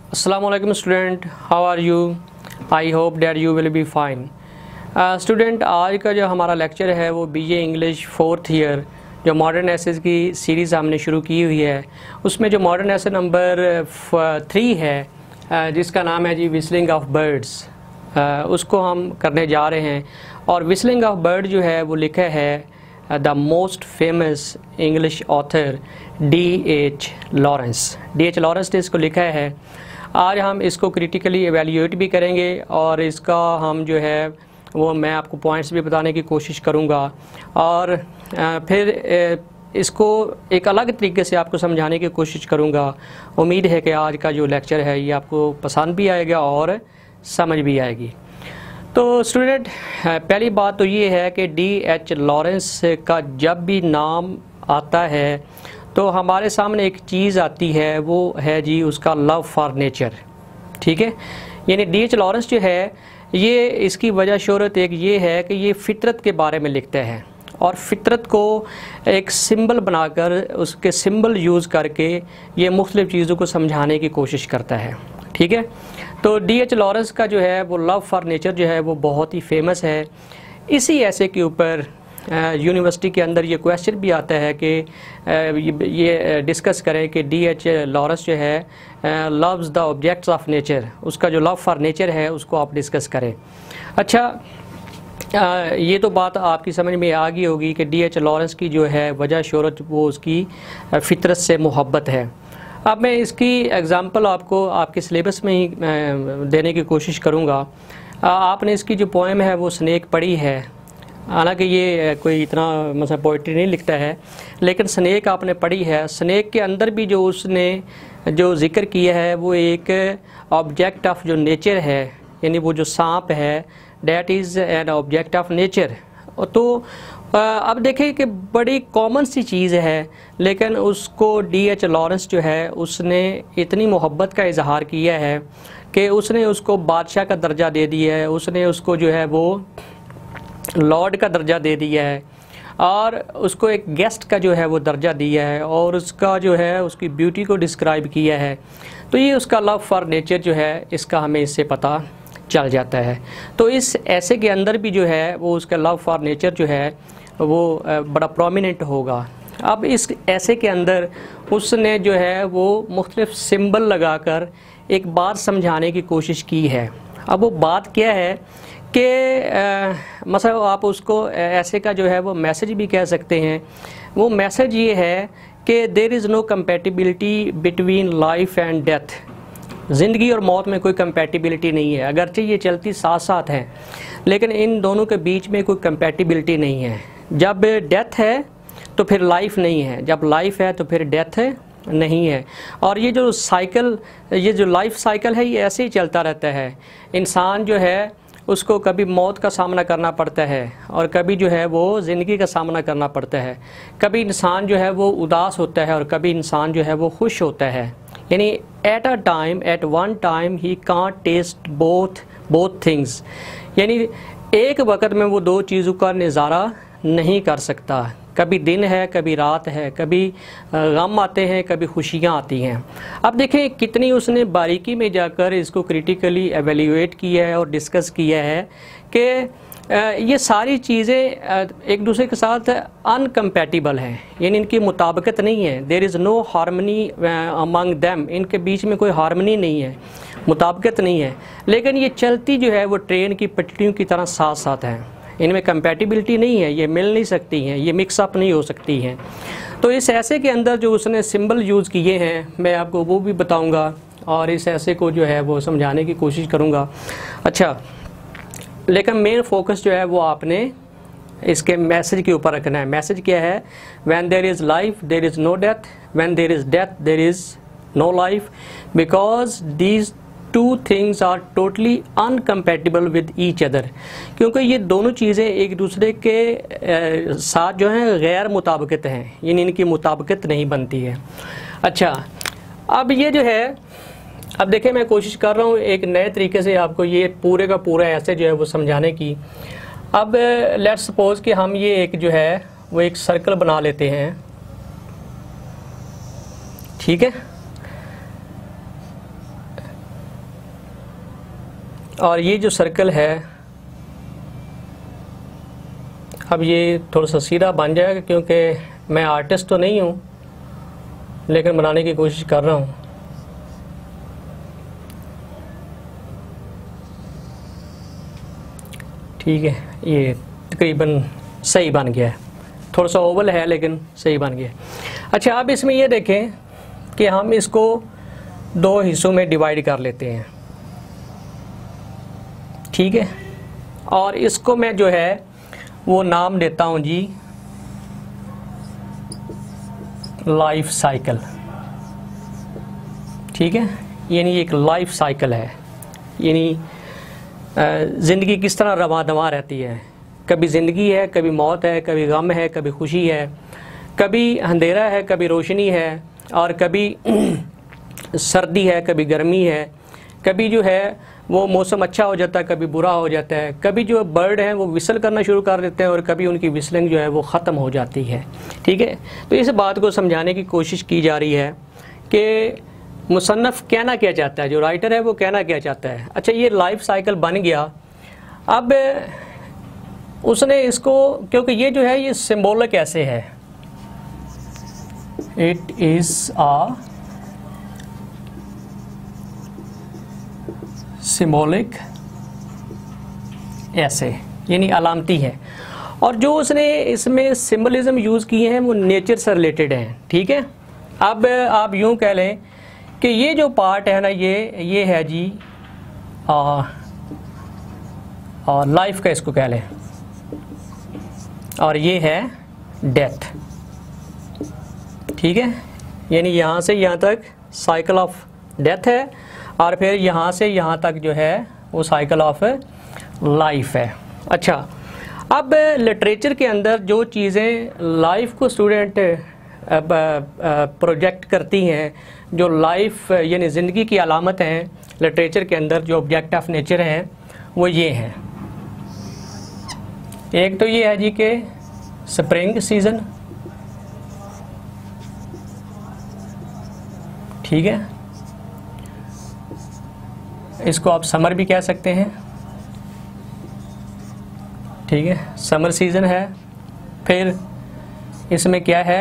Assalamualaikum student, how are you? I hope that you will be fine. Student आज का जो हमारा lecture है वो बीए इंग्लिश 4th ईयर जो मॉडर्न एसेस की सीरीज़ हमने शुरू की हुई है, उसमें जो मॉडर्न एसे नंबर 3 है जिसका नाम है जी विस्लिंग ऑफ बर्ड्स, उसको हम करने जा रहे हैं। और विस्लिंग ऑफ बर्ड जो है वो लिखा है the most famous English author D.H. Lawrence ने इसको लिखा है। आज हम इसको क्रिटिकली एवेल्यूएट भी करेंगे और इसका हम जो है वो मैं आपको पॉइंट्स भी बताने की कोशिश करूंगा और फिर इसको एक अलग तरीके से आपको समझाने की कोशिश करूंगा। उम्मीद है कि आज का जो लेक्चर है ये आपको पसंद भी आएगा और समझ भी आएगी। तो स्टूडेंट, पहली बात तो ये है कि D.H. लॉरेंस का जब भी नाम आता है तो हमारे सामने एक चीज़ आती है, वो है जी उसका लव फॉर नेचर। ठीक है, यानी D.H. लॉरेंस जो है ये इसकी वजह शोहरत एक ये है कि ये फ़ितरत के बारे में लिखता है और फ़ितरत को एक सिंबल बनाकर उसके सिंबल यूज़ करके ये मुख्तलिफ़ चीज़ों को समझाने की कोशिश करता है। ठीक है, तो D.H. लॉरेंस का जो है वो लव फॉर नेचर जो है वो बहुत ही फेमस है। इसी ऐसे के ऊपर यूनिवर्सिटी के अंदर ये क्वेश्चन भी आता है कि ये डिस्कस करें कि D.H. लॉरेंस जो है loves the objects of nature, उसका जो लव फॉर नेचर है उसको आप डिस्कस करें। अच्छा, ये तो बात आपकी समझ में आ गई होगी कि D.H. लॉरेंस की जो है वजह शोहरत वो उसकी फ़ितरत से मोहब्बत है। अब मैं इसकी एग्ज़ाम्पल आपको आपके सिलेबस में ही देने की कोशिश करूँगा। आपने इसकी जो पोएम है वो स्नेक पढ़ी है, हालांकि ये कोई इतना मतलब पोइट्री नहीं लिखता है, लेकिन स्नेक आपने पढ़ी है। स्नेक के अंदर भी जो उसने जो जिक्र किया है वो एक ऑब्जेक्ट ऑफ जो नेचर है, यानी वो जो सांप है that is an object of nature. तो अब देखें कि बड़ी कॉमन सी चीज़ है, लेकिन उसको D.H. लॉरेंस जो है उसने इतनी मोहब्बत का इजहार किया है कि उसने उसको बादशाह का दर्जा दे दिया है, उसने उसको जो है वो लॉर्ड का दर्जा दे दिया है और उसको एक गेस्ट का जो है वो दर्जा दिया है और उसका जो है उसकी ब्यूटी को डिस्क्राइब किया है। तो ये उसका लव फॉर नेचर जो है इसका हमें इससे पता चल जाता है। तो इस ऐसे के अंदर भी जो है वो उसका लव फॉर नेचर जो है वो बड़ा प्रोमिनेंट होगा। अब इस ऐसे के अंदर उसने जो है वो मुख्तलिफ सिंबल लगाकर एक बात समझाने की कोशिश की है। अब वो बात क्या है कि मतलब आप उसको ऐसे का जो है वो मैसेज भी कह सकते हैं। वो मैसेज ये है कि there is no compatibility between life and death. ज़िंदगी और मौत में कोई कंपैटिबिलिटी नहीं है, अगरचे ये चलती साथ साथ हैं, लेकिन इन दोनों के बीच में कोई कंपैटिबिलिटी नहीं है। जब डेथ है तो फिर लाइफ नहीं है, जब लाइफ है तो फिर डेथ नहीं है। और ये जो साइकिल, ये जो लाइफ साइकिल है ये ऐसे ही चलता रहता है। इंसान जो है उसको कभी मौत का सामना करना पड़ता है और कभी जो है वो ज़िंदगी का सामना करना पड़ता है। कभी इंसान जो है वो उदास होता है और कभी इंसान जो है वो खुश होता है। यानी at one time he can't taste both things, यानी एक वक्त में वो दो चीज़ों का नज़ारा नहीं कर सकता। कभी दिन है, कभी रात है, कभी गम आते हैं, कभी खुशियाँ आती हैं। अब देखें कितनी उसने बारीकी में जाकर इसको क्रिटिकली एवेल्यूएट किया है और डिस्कस किया है कि ये सारी चीज़ें एक दूसरे के साथ अनकम्पैटिबल हैं, यानी इनकी मुताबिकत नहीं है। There is no harmony among them, इनके बीच में कोई हार्मनी नहीं है, मुताबिकत नहीं है, लेकिन ये चलती जो है वो ट्रेन की पटरियों की तरह साथ साथ हैं। इनमें कंपैटिबिलिटी नहीं है, ये मिल नहीं सकती हैं, ये मिक्सअप नहीं हो सकती हैं। तो इस ऐसे के अंदर जो उसने सिंबल यूज़ किए हैं मैं आपको वो भी बताऊंगा और इस ऐसे को जो है वो समझाने की कोशिश करूंगा। अच्छा, लेकिन मेन फोकस जो है वो आपने इसके मैसेज के ऊपर रखना है। मैसेज क्या है? When there is life there is no death, when there is death there is no life, because these two things are totally incompatible with each other. क्योंकि ये दोनों चीज़ें एक दूसरे के साथ जो हैं गैर मुताबिकत हैं, यानी इनकी मुताबिकत नहीं बनती है। अच्छा, अब ये जो है, अब देखें मैं कोशिश कर रहा हूँ एक नए तरीके से आपको ये पूरे का पूरा ऐसे जो है वो समझाने की। अब लेट्स सपोज कि हम ये एक जो है वो एक सर्कल बना लेते हैं। ठीक है, और ये जो सर्कल है अब ये थोड़ा सा सीधा बन जाएगा, क्योंकि मैं आर्टिस्ट तो नहीं हूँ लेकिन बनाने की कोशिश कर रहा हूँ। ठीक है, ये तकरीबन सही बन गया है, थोड़ा सा ओवल है लेकिन सही बन गया। अच्छा, अब इसमें ये देखें कि हम इसको दो हिस्सों में डिवाइड कर लेते हैं। ठीक है, और इसको मैं जो है वो नाम देता हूँ जी लाइफ साइकिल। ठीक है, यानी एक लाइफ साइकिल है, यानी ज़िंदगी किस तरह रवा दवा रहती है। कभी ज़िंदगी है, कभी मौत है, कभी गम है, कभी खुशी है, कभी अंधेरा है, कभी रोशनी है, और कभी सर्दी है, कभी गर्मी है, कभी जो है वो मौसम अच्छा हो जाता है, कभी बुरा हो जाता है, कभी जो बर्ड हैं वो विसल करना शुरू कर देते हैं और कभी उनकी विसलिंग जो है वो ख़त्म हो जाती है। ठीक है, तो इस बात को समझाने की कोशिश की जा रही है कि मुसन्नफ़ कहना क्या चाहता है, जो राइटर है वो कहना क्या चाहता है। अच्छा, ये लाइफ साइकिल बन गया। अब उसने इसको, क्योंकि ये जो है ये सिंबॉलिक ऐसे है, इट इज़ आ सिंबॉलिक ऐसे, यानी अलामती है, और जो उसने इसमें सिंबलिज्म यूज़ किए हैं वो नेचर से रिलेटेड हैं। ठीक है, अब आप यूँ कह लें कि ये जो पार्ट है ना, ये है जी लाइफ का, इसको कह लें, और ये है डेथ। ठीक है, यानी यहाँ से यहाँ तक साइकिल ऑफ डेथ है, और फिर यहाँ से यहाँ तक जो है वो साइकिल ऑफ लाइफ है। अच्छा, अब लिटरेचर के अंदर जो चीज़ें लाइफ को स्टूडेंट प्रोजेक्ट करती हैं, जो लाइफ यानी ज़िंदगी की अलामत हैं लिटरेचर के अंदर, जो ऑब्जेक्ट ऑफ नेचर हैं वो ये हैं। एक तो ये है जी कि स्प्रिंग सीज़न। ठीक है, इसको आप समर भी कह सकते हैं। ठीक है, समर सीज़न है। फिर इसमें क्या है,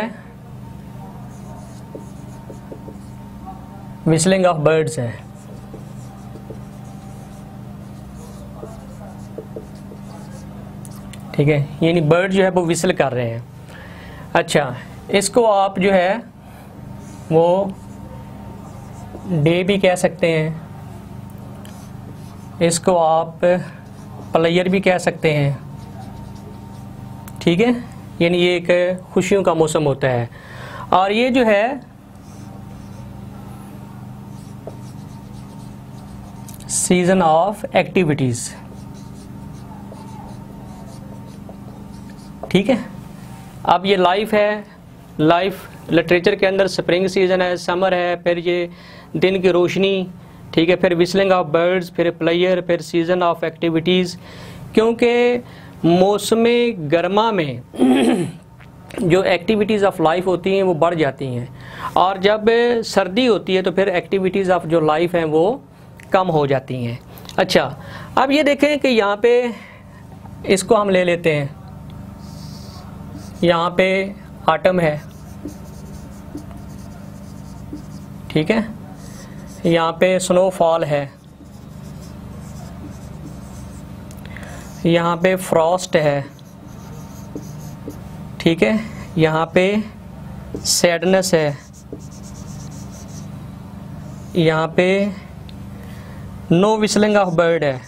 विस्लिंग ऑफ बर्ड्स है। ठीक है, यानी बर्ड जो है वो विसल कर रहे हैं। अच्छा, इसको आप जो है वो डे भी कह सकते हैं, इसको आप प्लेयर भी कह सकते हैं। ठीक है, यानी ये एक खुशियों का मौसम होता है। और ये जो है सीज़न ऑफ एक्टिविटीज़। ठीक है, अब ये लाइफ है, लाइफ लिटरेचर के अंदर स्प्रिंग सीज़न है, समर है, फिर ये दिन की रोशनी। ठीक है, फिर विस्लिंग ऑफ बर्ड्स, फिर प्लेयर, फिर सीज़न ऑफ एक्टिविटीज़। क्योंकि मौसम गर्मा में जो एक्टिविटीज़ ऑफ लाइफ होती हैं वो बढ़ जाती हैं, और जब सर्दी होती है तो फिर एक्टिविटीज़ ऑफ जो लाइफ हैं वो कम हो जाती हैं। अच्छा, अब ये देखें कि यहाँ पे इसको हम ले लेते हैं, यहाँ पे ऑटम है। ठीक है, यहाँ पे स्नोफॉल है, यहाँ पे फ्रॉस्ट है। ठीक है, यहाँ पे सैडनेस है, यहाँ पे नो विस्लिंग ऑफ बर्ड है।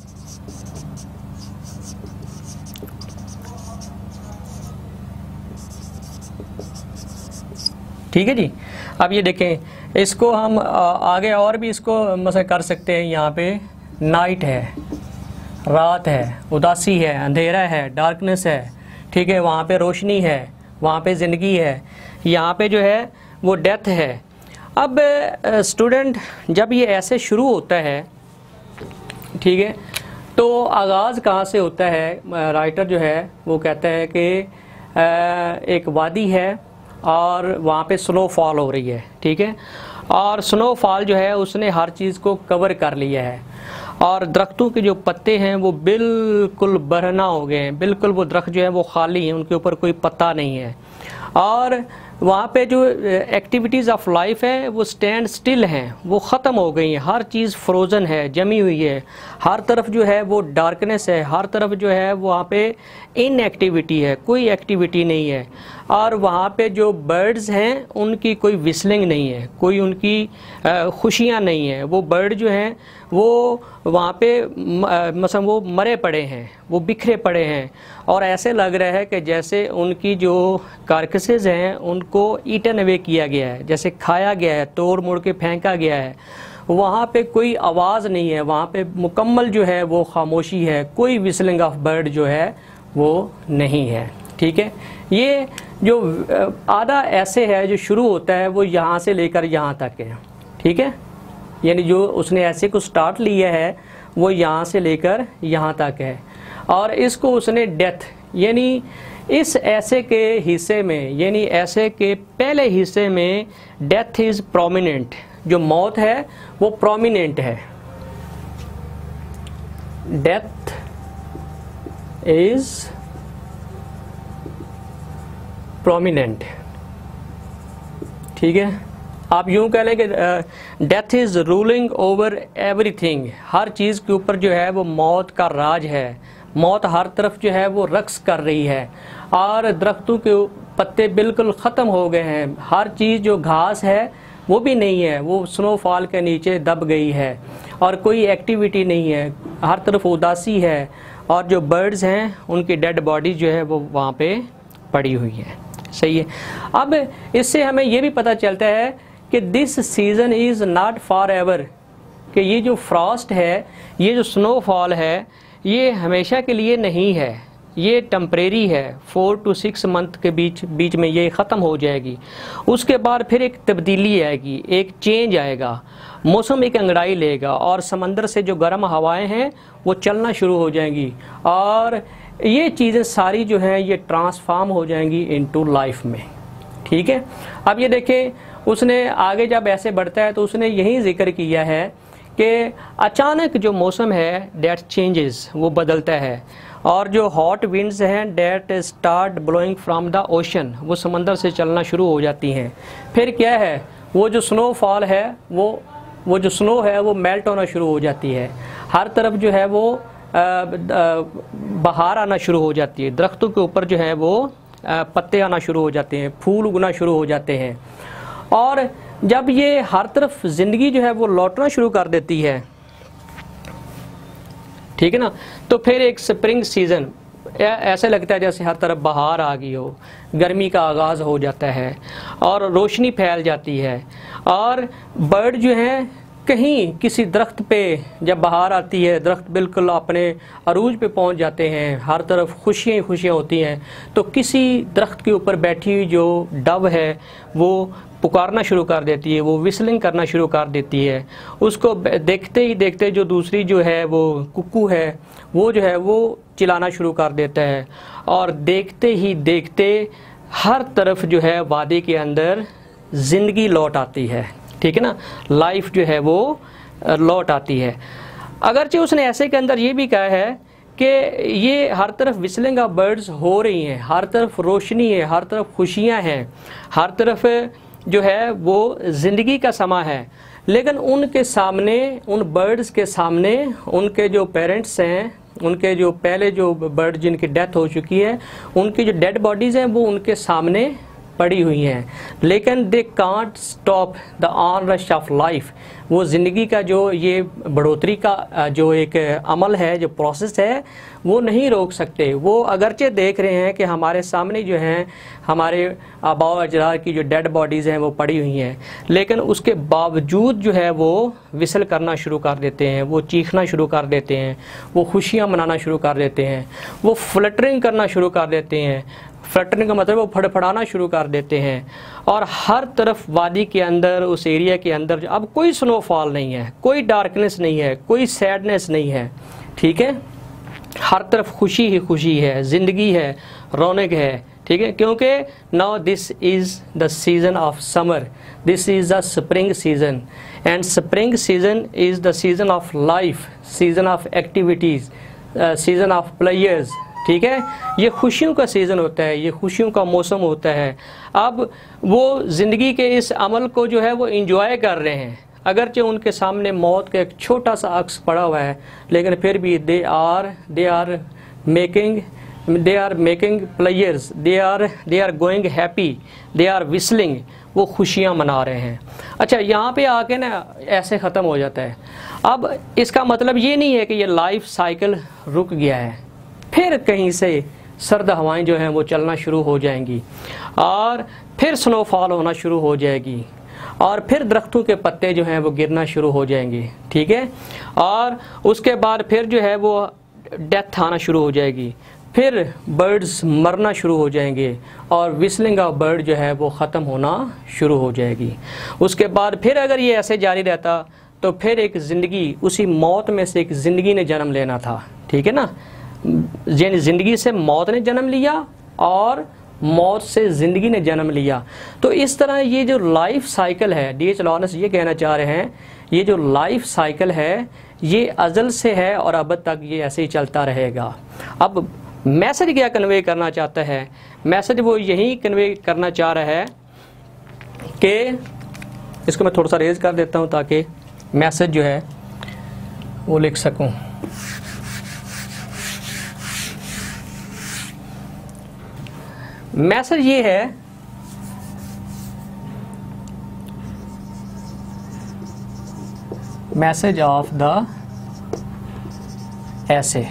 ठीक है जी, अब ये देखें, इसको हम आगे और भी इसको मसला कर सकते हैं। यहाँ पे नाइट है, रात है, उदासी है, अंधेरा है, डार्कनेस है। ठीक है, वहाँ पे रोशनी है, वहाँ पे ज़िंदगी है, यहाँ पे जो है वो डेथ है। अब स्टूडेंट जब ये ऐसे शुरू होता है, ठीक है, तो आगाज़ कहाँ से होता है। राइटर जो है वो कहता है कि एक वादी है और वहाँ पे स्नोफॉल हो रही है। ठीक है, और स्नोफॉल जो है उसने हर चीज़ को कवर कर लिया है। और दरख्तों के जो पत्ते हैं वो बिल्कुल बरहना हो गए हैं, बिल्कुल वो दरख्त जो है वो खाली हैं, उनके ऊपर कोई पत्ता नहीं है। और वहाँ पे जो एक्टिविटीज़ ऑफ लाइफ है वो स्टैंड स्टिल हैं, वो ख़त्म हो गई हैं, हर चीज़ फ्रोज़न है, जमी हुई है, हर तरफ जो है वो डार्कनेस है, हर तरफ जो है वहाँ पे इनएक्टिविटी है, कोई एक्टिविटी नहीं है। और वहाँ पे जो बर्ड्स हैं उनकी कोई विस्लिंग नहीं है, कोई उनकी खुशियाँ नहीं है। वो बर्ड जो हैं वो वहाँ पे मतलब वो मरे पड़े हैं, वो बिखरे पड़े हैं, और ऐसे लग रहा है कि जैसे उनकी जो कार्कसेस हैं उनको ईटन अवे किया गया है, जैसे खाया गया है, तोड़ मोड़ के फेंका गया है। वहाँ पे कोई आवाज़ नहीं है, वहाँ पे मुकम्मल जो है वो खामोशी है, कोई विस्लिंग ऑफ बर्ड जो है वो नहीं है। ठीक है, ये जो आधा ऐसे है जो शुरू होता है वो यहाँ से लेकर यहाँ तक है। ठीक है, यानी जो उसने ऐसे को स्टार्ट लिया है वो यहाँ से लेकर यहाँ तक है, और इसको उसने डेथ यानी इस ऐसे के हिस्से में, यानी ऐसे के पहले हिस्से में डेथ इज़ प्रोमिनेंट, जो मौत है वो प्रोमिनेंट है। Death is prominent. ठीक है, आप यूं कह लें कि death is ruling over everything, हर चीज़ के ऊपर जो है वो मौत का राज है, मौत हर तरफ जो है वो रक्स कर रही है, और दरख्तों के पत्ते बिल्कुल ख़त्म हो गए हैं, हर चीज़ जो घास है वो भी नहीं है, वो स्नोफॉल के नीचे दब गई है, और कोई एक्टिविटी नहीं है, हर तरफ उदासी है, और जो बर्ड्स हैं उनकी डेड बॉडी जो है वो वहाँ पे पड़ी हुई है। सही है। अब इससे हमें ये भी पता चलता है कि this season is not forever, कि ये जो फ्रॉस्ट है, ये जो स्नोफॉल है, ये हमेशा के लिए नहीं है, ये टेम्परेरी है। 4 to 6 मंथ के बीच में ये ख़त्म हो जाएगी। उसके बाद फिर एक तब्दीली आएगी, एक चेंज आएगा, मौसम एक अंगड़ाई लेगा, और समंदर से जो गर्म हवाएं हैं वो चलना शुरू हो जाएंगी, और ये चीज़ें सारी जो हैं ये ट्रांसफॉर्म हो जाएंगी इनटू लाइफ में। ठीक है, अब ये देखें, उसने आगे जब ऐसे बढ़ता है तो उसने यही जिक्र किया है कि अचानक जो मौसम है डेट चेंजेस, वो बदलता है, और जो हॉट विंड्स हैं that start blowing from the ocean, वो समंदर से चलना शुरू हो जाती हैं। फिर क्या है, वो जो स्नोफॉल है वो जो स्नो है वो मेल्ट होना शुरू हो जाती है, हर तरफ जो है वो बहार आना शुरू हो जाती है, दरख्तों के ऊपर जो है वो पत्ते आना शुरू हो जाते हैं, फूल उगना शुरू हो जाते हैं, और जब ये हर तरफ ज़िंदगी जो है वो लौटना शुरू कर देती है, ठीक है ना, तो फिर एक स्प्रिंग सीज़न, ऐसे लगता है जैसे हर तरफ बहार आ गई हो, गर्मी का आगाज़ हो जाता है, और रोशनी फैल जाती है, और बर्ड जो हैं कहीं किसी दरख्त पे जब बहार आती है, दरख्त बिल्कुल अपने अरूज पे पहुंच जाते हैं, हर तरफ खुशियाँ ही खुशियाँ होती हैं, तो किसी दरख्त के ऊपर बैठी हुई जो डव है वो पुकारना शुरू कर देती है, वो विस्लिंग करना शुरू कर देती है। उसको देखते ही देखते जो दूसरी जो है वो कुक्कू है वो जो है वो चिल्लाना शुरू कर देता है, और देखते ही देखते हर तरफ जो है वादी के अंदर ज़िंदगी लौट आती है। ठीक है ना, लाइफ जो है वो लौट आती है। अगरचे उसने ऐसे के अंदर ये भी कहा है कि ये हर तरफ विस्लिंग ऑफ बर्ड्स हो रही हैं, हर तरफ रोशनी है, हर तरफ खुशियाँ हैं, हर तरफ जो है वो ज़िंदगी का समा है, लेकिन उनके सामने, उन बर्ड्स के सामने उनके जो पेरेंट्स हैं, उनके जो पहले जो बर्ड जिनकी डेथ हो चुकी है, उनकी जो डेड बॉडीज़ हैं वो उनके सामने पड़ी हुई हैं, लेकिन they can't stop the onrush of life, वो ज़िंदगी का जो ये बढ़ोतरी का जो एक अमल है, जो प्रोसेस है, वो नहीं रोक सकते। वो अगरचे देख रहे हैं कि हमारे सामने जो हैं हमारे आबाओ अजदाद की जो डेड बॉडीज़ हैं वो पड़ी हुई हैं, लेकिन उसके बावजूद जो है वो विसल करना शुरू कर देते हैं, वो चीखना शुरू कर देते हैं, वो खुशियाँ मनाना शुरू कर देते हैं, वो फ्लटरिंग करना शुरू कर देते हैं। फ्लटरिंग का मतलब वो फड़फड़ाना शुरू कर देते हैं, और हर तरफ वादी के अंदर, उस एरिया के अंदर अब कोई स्नोफॉल नहीं है, कोई डार्कनेस नहीं है, कोई सैडनेस नहीं है। ठीक है, हर तरफ खुशी ही खुशी है, ज़िंदगी है, रौनक है, ठीक है, क्योंकि now this is the season of summer, this is the spring season, and spring season is the season of life, season of activities, season of players. ठीक है, ये खुशियों का सीज़न होता है, ये खुशियों का मौसम होता है। अब वो ज़िंदगी के इस अमल को जो है वो इंजॉय कर रहे हैं, अगरचे उनके सामने मौत का एक छोटा सा अक्स पड़ा हुआ है, लेकिन फिर भी they are making players, they are going happy, they are whistling, वो खुशियाँ मना रहे हैं। अच्छा, यहाँ पे आके ना ऐसे ख़त्म हो जाता है। अब इसका मतलब ये नहीं है कि ये लाइफ साइकिल रुक गया है, फिर कहीं से सर्द हवाएं जो हैं वो चलना शुरू हो जाएंगी, और फिर स्नोफॉल होना शुरू हो जाएगी, और फिर दरख्तों के पत्ते जो हैं वो गिरना शुरू हो जाएंगे। ठीक है, और उसके बाद फिर जो है वो डेथ आना शुरू हो जाएगी, फिर बर्ड्स मरना शुरू हो जाएंगे, और विस्लिंग ऑफ बर्ड जो है वो ख़त्म होना शुरू हो जाएगी। उसके बाद फिर अगर ये ऐसे जारी रहता तो फिर एक ज़िंदगी, उसी मौत में से एक ज़िंदगी ने जन्म लेना था। ठीक है ना, ज़िंदगी से मौत ने जन्म लिया और मौत से ज़िंदगी ने जन्म लिया। तो इस तरह ये जो लाइफ साइकिल है, D.H. लॉरेंस ये कहना चाह रहे हैं, ये जो लाइफ साइकिल है ये अज़ल से है और अब तक ये ऐसे ही चलता रहेगा। अब मैसेज क्या कन्वे करना चाहता है? मैसेज वो यही कन्वे करना चाह रहा है कि, इसको मैं थोड़ा सा रेज कर देता हूँ ताकि मैसेज जो है वो लिख सकूँ। मैसेज ये है message of the essay,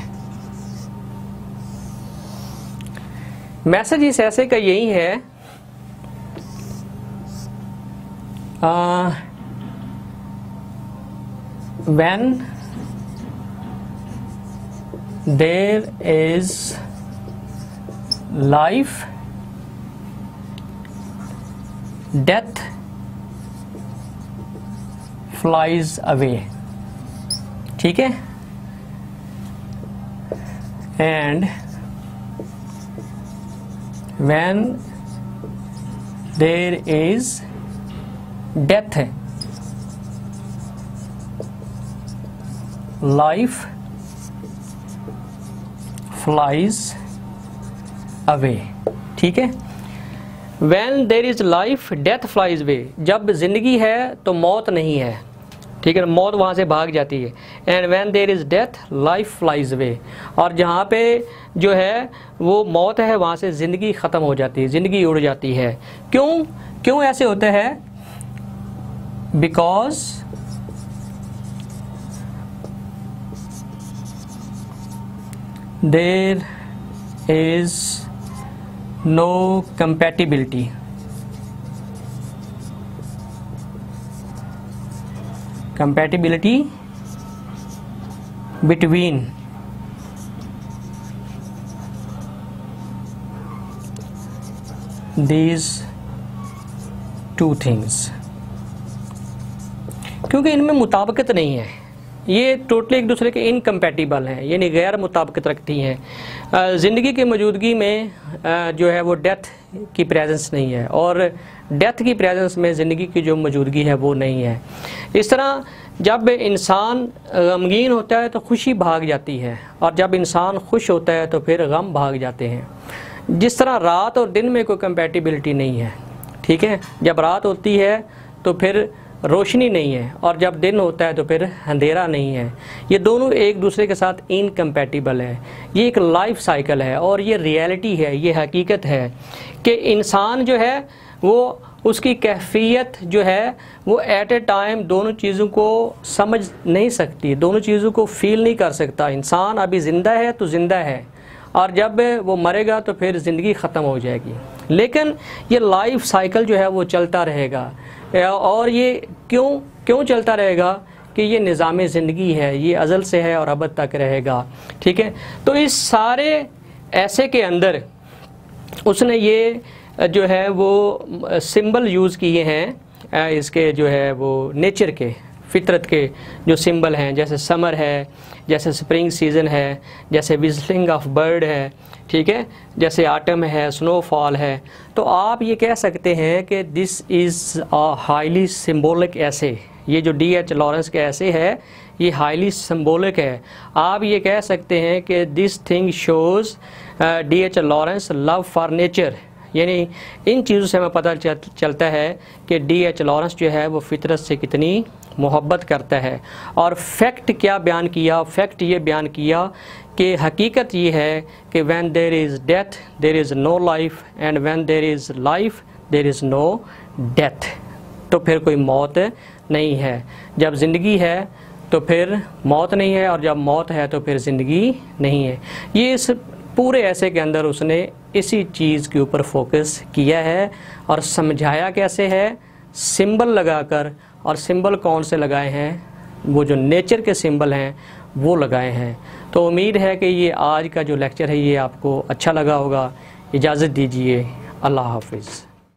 message इस ऐसे का यही है, when there is life, death flies away। ठीक है, and when there is death, life flies away। ठीक है, when there is life, death flies away, जब ज़िंदगी है तो मौत नहीं है। ठीक है, मौत वहाँ से भाग जाती है। And when there is death, life flies away, और जहाँ पे जो है वो मौत है वहाँ से ज़िंदगी ख़त्म हो जाती है, ज़िंदगी उड़ जाती है। क्यों ऐसे होता है? Because there is no compatibility between these two things, क्योंकि इनमें मुताबिकत नहीं है, ये टोटली एक दूसरे के इनकम्पैटिबल हैं, यानी गैर मुताबिकत रखती हैं। ज़िंदगी की मौजूदगी में जो है वो डेथ की प्रेजेंस नहीं है, और डेथ की प्रेजेंस में ज़िंदगी की जो मौजूदगी है वो नहीं है। इस तरह जब इंसान गमगीन होता है तो खुशी भाग जाती है, और जब इंसान खुश होता है तो फिर गम भाग जाते हैं। जिस तरह रात और दिन में कोई कंपैटिबिलिटी नहीं है। ठीक है, जब रात होती है तो फिर रोशनी नहीं है, और जब दिन होता है तो फिर अंधेरा नहीं है। ये दोनों एक दूसरे के साथ इनकम्पैटिबल है। ये एक लाइफ साइकिल है, और ये रियलिटी है, ये हकीकत है कि इंसान जो है वो, उसकी कैफियत जो है वो एट ए टाइम दोनों चीज़ों को समझ नहीं सकती, दोनों चीज़ों को फील नहीं कर सकता। इंसान अभी ज़िंदा है तो ज़िंदा है, और जब वो मरेगा तो फिर ज़िंदगी ख़त्म हो जाएगी। लेकिन ये लाइफ साइकिल जो है वो चलता रहेगा, और ये क्यों चलता रहेगा कि ये निज़ाम ज़िंदगी है, ये अज़ल से है और अब तक रहेगा। ठीक है, तो इस सारे ऐसे के अंदर उसने ये जो है वो सिंबल यूज़ किए हैं इसके जो है वो नेचर के, फितरत के जो सिंबल हैं, जैसे समर है, जैसे स्प्रिंग सीज़न है, जैसे विजलिंग ऑफ बर्ड है, ठीक है, जैसे आटम है, स्नोफॉल है, तो आप ये कह सकते हैं कि this is a highly symbolic essay. ये जो D.H. लॉरेंस के ऐसे है ये हाईली सिम्बोलिक है। आप ये कह सकते हैं कि this thing shows D.H. Lawrence love for nature, यानी इन चीज़ों से हमें पता चलता है कि D.H. लॉरेंस जो है वो फितरत से कितनी मोहब्बत करता है। और फैक्ट क्या बयान किया? फैक्ट ये बयान किया कि हकीकत ये है कि when there is death there is no life, and when there is life there is no death. तो फिर कोई मौत नहीं है। जब ज़िंदगी है तो फिर मौत नहीं है, और जब मौत है तो फिर ज़िंदगी नहीं है। ये इस पूरे ऐसे के अंदर उसने इसी चीज़ के ऊपर फोकस किया है। और समझाया कैसे है? सिंबल लगाकर। और सिंबल कौन से लगाए हैं? वो जो नेचर के सिंबल हैं वो लगाए हैं। तो उम्मीद है कि ये आज का जो लेक्चर है ये आपको अच्छा लगा होगा। इजाज़त दीजिए, अल्लाह हाफिज़।